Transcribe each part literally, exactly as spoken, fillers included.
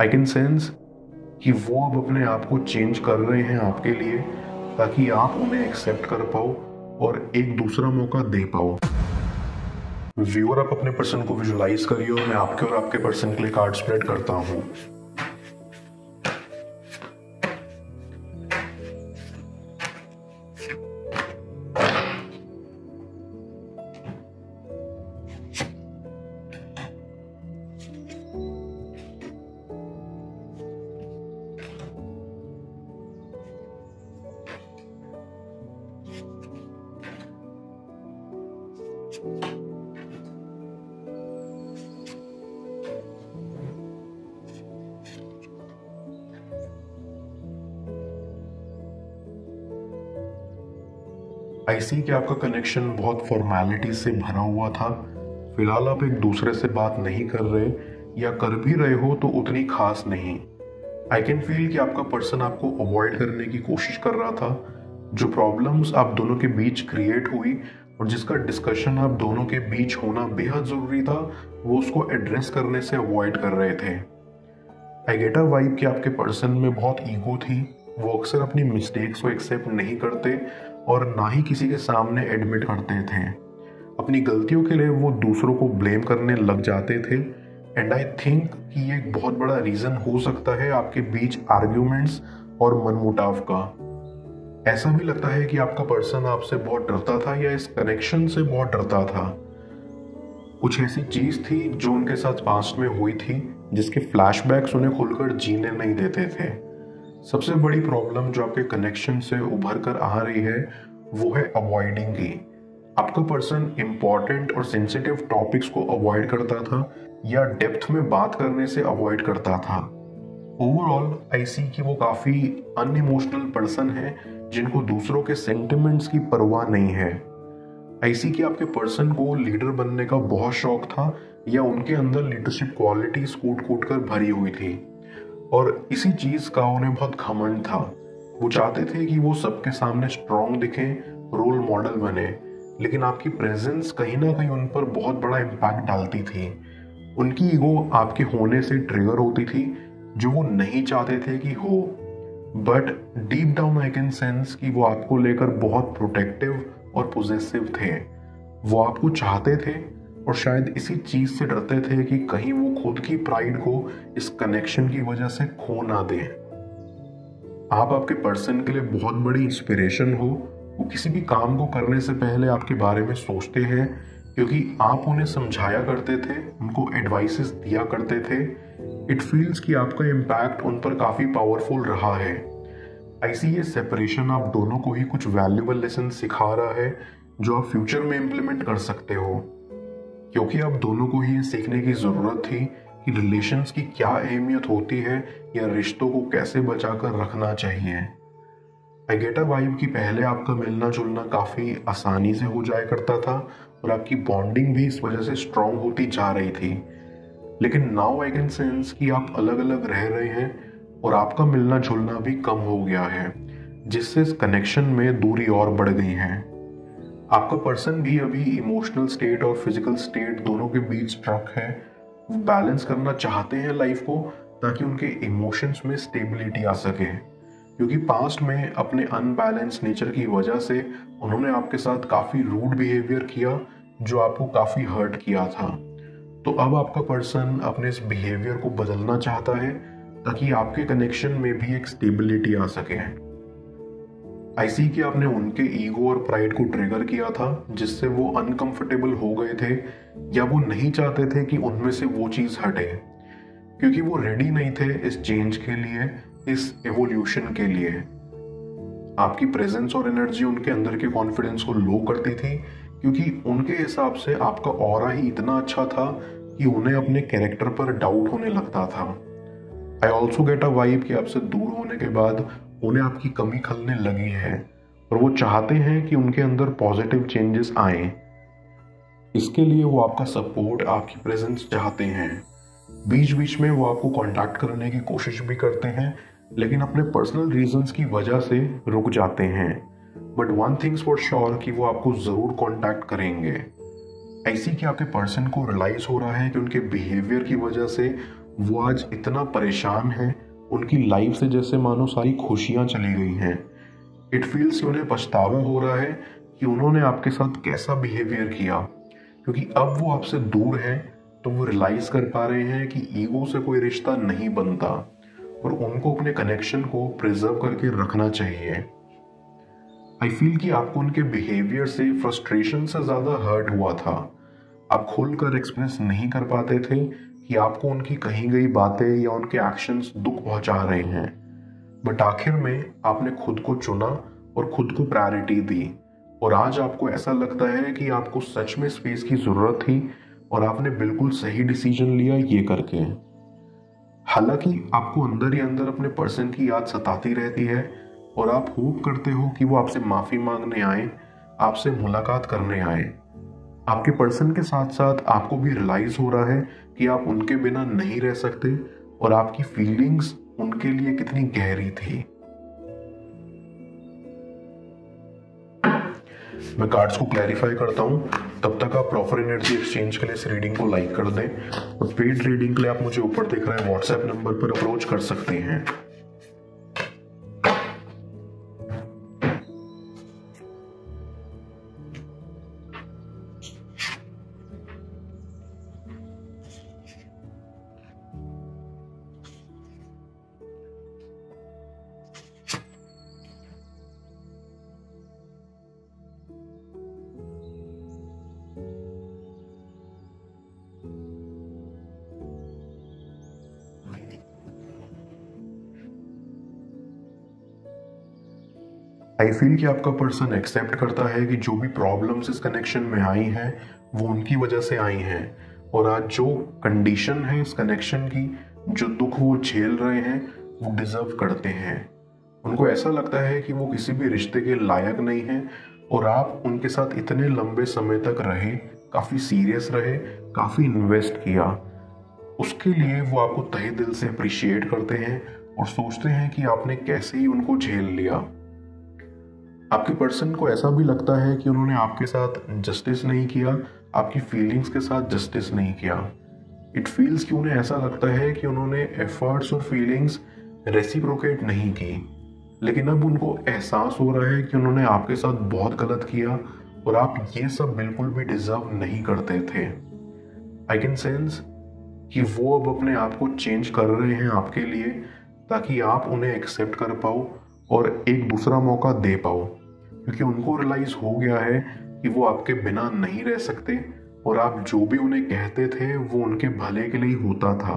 I can sense कि वो अब अपने आप को चेंज कर रहे हैं आपके लिए, ताकि आप उन्हें एक्सेप्ट कर पाओ और एक दूसरा मौका दे पाओ। व्यूअर, आप अपने पर्सन को विजुलाइज करिए और मैं आपके और आपके पर्सन के लिए कार्ड स्प्रेड करता हूँ। आई सी कि आपका कनेक्शन बहुत फॉर्मेलिटी से भरा हुआ था। फिलहाल आप एक दूसरे से बात नहीं कर रहे, या कर भी रहे हो तो उतनी खास नहीं। आई कैन फील कि आपका पर्सन आपको अवॉइड करने की कोशिश कर रहा था। जो प्रॉब्लम्स आप दोनों के बीच क्रिएट हुई और जिसका डिस्कशन आप दोनों के बीच होना बेहद ज़रूरी था, वो उसको एड्रेस करने से अवॉइड कर रहे थे। आई गेट अ वाइब कि आपके पर्सन में बहुत ईगो थी। वो अक्सर अपनी मिस्टेक्स को एक्सेप्ट नहीं करते और ना ही किसी के सामने एडमिट करते थे। अपनी गलतियों के लिए वो दूसरों को ब्लेम करने लग जाते थे। एंड आई थिंक कि ये एक बहुत बड़ा रीज़न हो सकता है आपके बीच आर्ग्यूमेंट्स और मनमुटाव का। ऐसा भी लगता है कि आपका पर्सन आपसे बहुत डरता था या इस कनेक्शन से बहुत डरता था। कुछ ऐसी चीज़ थी जो उनके साथ पास्ट में हुई थी, जिसके फ्लैशबैक्स उन्हें खुलकर जीने नहीं देते थे। सबसे बड़ी प्रॉब्लम जो आपके कनेक्शन से उभर कर आ रही है वो है अवॉइडिंग की। आपका पर्सन इंपॉर्टेंट और सेंसिटिव टॉपिक्स को अवॉइड करता था या डेप्थ में बात करने से अवॉइड करता था। ओवरऑल आई सी कि वो काफ़ी अनइमोशनल पर्सन है जिनको दूसरों के सेंटिमेंट्स की परवाह नहीं है। आई सी कि आपके पर्सन को लीडर बनने का बहुत शौक था या उनके अंदर लीडरशिप क्वालिटीज कूट कूट कर भरी हुई थी और इसी चीज का उन्हें बहुत घमंड था। वो चाहते थे कि वो सबके सामने स्ट्रॉन्ग दिखें, रोल मॉडल बने, लेकिन आपकी प्रेजेंस कहीं ना कहीं उन पर बहुत बड़ा इम्पैक्ट डालती थी। उनकी ईगो आपके होने से ट्रिगर होती थी, जो वो नहीं चाहते थे कि हो। But deep down I can sense कि वो आपको लेकर बहुत प्रोटेक्टिव और पॉजिटिव थे। वो आपको चाहते थे और शायद इसी चीज से डरते थे कि कहीं वो खुद की प्राइड को इस कनेक्शन की वजह से खो ना दें। आप आपके पर्सन के लिए बहुत बड़ी इंस्पिरेशन हो। वो किसी भी काम को करने से पहले आपके बारे में सोचते हैं, क्योंकि आप उन्हें समझाया करते थे, उनको एडवाइसेस दिया करते थे। इट फील्स कि आपका इम्पैक्ट उन पर काफी पावरफुल रहा है। ऐसी ये सेपरेशन आप दोनों को ही कुछ वैल्यूएबल लेसन सिखा रहा है जो आप फ्यूचर में इम्प्लीमेंट कर सकते हो, क्योंकि आप दोनों को ही ये सीखने की जरूरत थी कि रिलेशंस की क्या अहमियत होती है या रिश्तों को कैसे बचाकर रखना चाहिए। आई गेट अ वाइब कि पहले आपका मिलना जुलना काफी आसानी से हो जाया करता था और आपकी बॉन्डिंग भी इस वजह से स्ट्रांग होती जा रही थी। लेकिन नाउ आई कैन सेंस कि आप अलग अलग रह रहे हैं और आपका मिलना जुलना भी कम हो गया है, जिससे इस कनेक्शन में दूरी और बढ़ गई है। आपका पर्सन भी अभी इमोशनल स्टेट और फिजिकल स्टेट दोनों के बीच स्ट्रक है। वो बैलेंस करना चाहते हैं लाइफ को, ताकि उनके इमोशंस में स्टेबिलिटी आ सके, क्योंकि पास्ट में अपने अनबैलेंस नेचर की वजह से उन्होंने आपके साथ काफ़ी रूड बिहेवियर किया जो आपको काफ़ी हर्ट किया था। तो अब आपका पर्सन अपने इस बिहेवियर को बदलना चाहता है ताकि आपके कनेक्शन में भी एक स्टेबिलिटी आ सके। आई सी कि आपने उनके ईगो और प्राइड को ट्रिगर किया था, जिससे वो अनकंफर्टेबल हो गए थे या वो नहीं चाहते थे कि उनमें से वो चीज़ हटे, क्योंकि वो रेडी नहीं थे इस चेंज के लिए, इस एवोल्यूशन के लिए। आपकी प्रेजेंस और एनर्जी उनके अंदर के कॉन्फिडेंस को लो करती थी, क्योंकि उनके हिसाब से आपका ऑरा ही इतना अच्छा था कि उन्हें अपने कैरेक्टर पर डाउट होने लगता था। I also get a vibe कि आपसे दूर होने के बाद उन्हें आपकी कमी खलने लगी है और वो चाहते हैं कि उनके अंदर पॉजिटिव चेंजेस आए। इसके लिए वो आपका सपोर्ट, आपकी प्रेजेंस चाहते हैं। बीच बीच में वो आपको कांटेक्ट करने की कोशिश भी करते हैं, लेकिन अपने पर्सनल रीजंस की वजह से रुक जाते हैं। But one things for sure कि वो आपको ज़रूर कांटेक्ट करेंगे। ऐसी कि आपके पर्सन को रियलाइज हो रहा है कि उनके बिहेवियर की वजह से वो आज इतना परेशान है, उनकी लाइफ से जैसे मानो सारी खुशियां चली गई हैं। इट फील्स कि उन्हें पछतावा हो रहा है कि उन्होंने आपके साथ कैसा बिहेवियर किया, क्योंकि अब वो आपसे दूर हैं तो वो रियलाइज कर पा रहे हैं कि ईगो से कोई रिश्ता नहीं बनता और उनको अपने कनेक्शन को प्रिजर्व करके रखना चाहिए। आई फील कि आपको उनके बिहेवियर से फ्रस्ट्रेशन से ज़्यादा हर्ट हुआ था। आप खुलकर एक्सप्रेस नहीं कर पाते थे कि आपको उनकी कही गई बातें या उनके एक्शंस दुख पहुंचा रहे हैं, बट आखिर में आपने खुद को चुना और खुद को प्रायोरिटी दी और आज आपको ऐसा लगता है कि आपको सच में स्पेस की ज़रूरत थी और आपने बिल्कुल सही डिसीजन लिया ये करके। हालांकि आपको अंदर ही अंदर अपने पर्सन की याद सताती रहती है और आप होप करते हो कि वो आपसे माफ़ी मांगने आए, आपसे मुलाकात करने आए। आपके पर्सन के साथ साथ आपको भी रियलाइज हो रहा है कि आप उनके बिना नहीं रह सकते और आपकी फीलिंग्स उनके लिए कितनी गहरी थी। मैं कार्ड्स को क्लैरिफाई करता हूं, तब तक आप प्रॉपर एनर्जी एक्सचेंज के लिए इस रीडिंग को लाइक कर दें और पेड रीडिंग के लिए आप मुझे ऊपर दिख रहे हैं व्हाट्सएप नंबर पर अप्रोच कर सकते हैं। आई फील कि आपका पर्सन एक्सेप्ट करता है कि जो भी प्रॉब्लम्स इस कनेक्शन में आई हैं वो उनकी वजह से आई हैं और आज जो कंडीशन है इस कनेक्शन की, जो दुख वो झेल रहे हैं वो डिजर्व करते हैं। उनको ऐसा लगता है कि वो किसी भी रिश्ते के लायक नहीं हैं और आप उनके साथ इतने लंबे समय तक रहे, काफ़ी सीरियस रहे, काफ़ी इन्वेस्ट किया, उसके लिए वो आपको तहे दिल से अप्रिशिएट करते हैं और सोचते हैं कि आपने कैसे ही उनको झेल लिया। आपके पर्सन को ऐसा भी लगता है कि उन्होंने आपके साथ जस्टिस नहीं किया, आपकी फीलिंग्स के साथ जस्टिस नहीं किया। इट फील्स कि उन्हें ऐसा लगता है कि उन्होंने एफर्ट्स और फीलिंग्स रेसिप्रोकेट नहीं की, लेकिन अब उनको एहसास हो रहा है कि उन्होंने आपके साथ बहुत गलत किया और आप ये सब बिल्कुल भी डिजर्व नहीं करते थे। आई कैन सेंस कि वो अब अपने आप को चेंज कर रहे हैं आपके लिए, ताकि आप उन्हें एक्सेप्ट कर पाओ और एक दूसरा मौका दे पाओ, क्योंकि उनको रियलाइज हो गया है कि वो आपके बिना नहीं रह सकते और आप जो भी उन्हें कहते थे वो उनके भले के लिए होता था।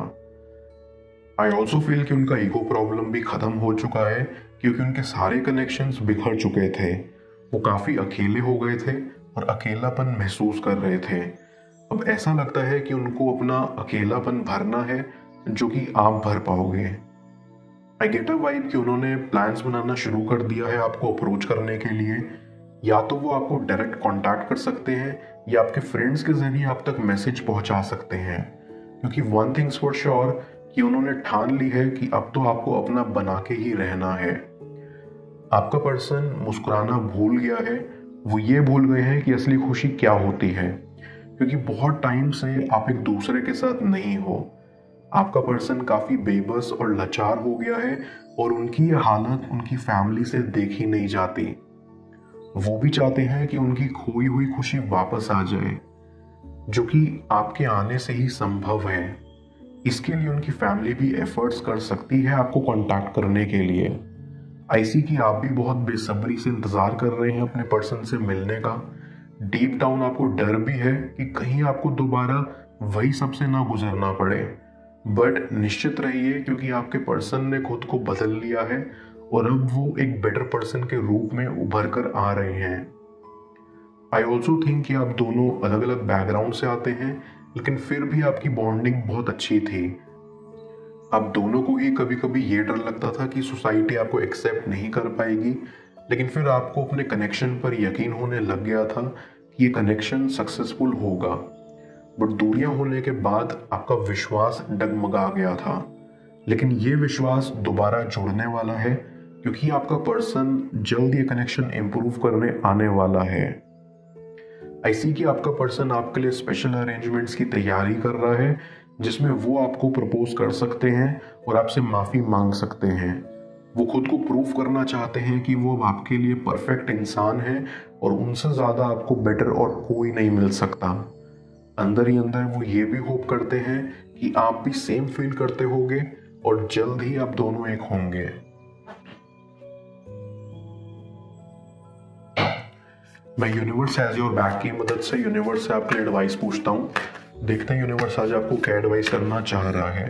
आई ऑल्सो फील कि उनका ईगो प्रॉब्लम भी खत्म हो चुका है, क्योंकि उनके सारे कनेक्शंस बिखर चुके थे। वो काफ़ी अकेले हो गए थे और अकेलापन महसूस कर रहे थे। अब ऐसा लगता है कि उनको अपना अकेलापन भरना है, जो कि आप भर पाओगे। आई गेट अ वाइब कि उन्होंने प्लान्स बनाना शुरू कर दिया है आपको अप्रोच करने के लिए। या तो वो आपको डायरेक्ट कांटेक्ट कर सकते हैं या आपके फ्रेंड्स के जरिए आप तक मैसेज पहुंचा सकते हैं, क्योंकि वन थिंग्स फॉर श्योर कि उन्होंने ठान ली है कि अब तो आपको अपना बना के ही रहना है। आपका पर्सन मुस्कुराना भूल गया है, वो ये भूल गए हैं कि असली खुशी क्या होती है, क्योंकि बहुत टाइम से आप एक दूसरे के साथ नहीं हो। आपका पर्सन काफ़ी बेबस और लाचार हो गया है और उनकी ये हालत उनकी फैमिली से देखी नहीं जाती। वो भी चाहते हैं कि उनकी खोई हुई खुशी वापस आ जाए, जो कि आपके आने से ही संभव है। इसके लिए उनकी फैमिली भी एफर्ट्स कर सकती है आपको कांटेक्ट करने के लिए। आई सी कि आप भी बहुत बेसब्री से इंतज़ार कर रहे हैं अपने पर्सन से मिलने का। डीप डाउन आपको डर भी है कि कहीं आपको दोबारा वही सबसे ना गुजरना पड़े, बट निश्चित रहिए क्योंकि आपके पर्सन ने खुद को बदल लिया है और अब वो एक बेटर पर्सन के रूप में उभर कर आ रहे हैं। आई ऑल्सो थिंक कि आप दोनों अलग अलग बैकग्राउंड से आते हैं, लेकिन फिर भी आपकी बॉन्डिंग बहुत अच्छी थी। आप दोनों को ही कभी कभी ये डर लगता था कि सोसाइटी आपको एक्सेप्ट नहीं कर पाएगी, लेकिन फिर आपको अपने कनेक्शन पर यकीन होने लग गया था कि ये कनेक्शन सक्सेसफुल होगा। बट दूरियां होने के बाद आपका विश्वास डगमगा गया था, लेकिन ये विश्वास दोबारा जुड़ने वाला है, क्योंकि आपका पर्सन जल्द ये कनेक्शन इंप्रूव करने आने वाला है। आई सी कि आपका पर्सन आपके लिए स्पेशल अरेंजमेंट्स की तैयारी कर रहा है, जिसमें वो आपको प्रपोज कर सकते हैं और आपसे माफ़ी मांग सकते हैं। वो खुद को प्रूव करना चाहते हैं कि वो आपके लिए परफेक्ट इंसान है और उनसे ज़्यादा आपको बेटर और कोई नहीं मिल सकता। अंदर ही अंदर वो ये भी होप करते हैं कि आप भी सेम फील करते होगे और जल्द ही आप दोनों एक होंगे। मैं यूनिवर्स एज योर बैक की मदद से यूनिवर्स से आपके लिए एडवाइस पूछता हूँ। देखते हैं यूनिवर्स आज आपको क्या एडवाइस करना चाह रहा है।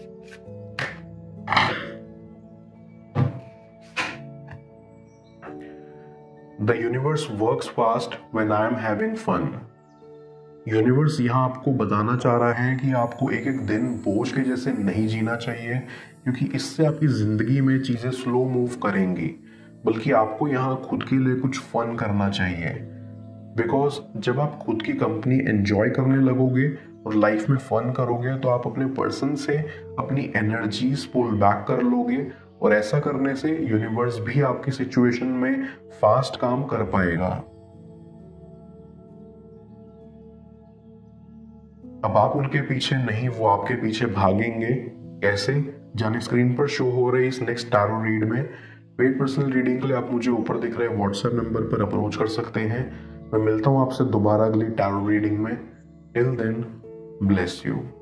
The universe works fast when I am having fun. Universe यहाँ आपको बताना चाह रहा है कि आपको एक एक दिन बोझ के जैसे नहीं जीना चाहिए, क्योंकि इससे आपकी जिंदगी में चीजें स्लो मूव करेंगी, बल्कि आपको यहाँ खुद के लिए कुछ फन करना चाहिए। बिकॉज जब आप खुद की कंपनी एंजॉय करने लगोगे और लाइफ में फन करोगे तो आप अपने पर्सन से अपनी एनर्जीज पुल बैक कर लोगे, और ऐसा करने से यूनिवर्स भी आपकी सिचुएशन में फास्ट काम कर पाएगा। अब आप उनके पीछे नहीं, वो आपके पीछे भागेंगे। कैसे, जाने स्क्रीन पर शो हो रही इस नेक्स्ट टैरो रीड में। पेड पर्सनल रीडिंग के लिए आप मुझे ऊपर दिख रहे व्हाट्सएप नंबर पर अप्रोच कर सकते हैं। मैं मिलता हूं आपसे दोबारा अगली टैरो रीडिंग में। Till then, bless you.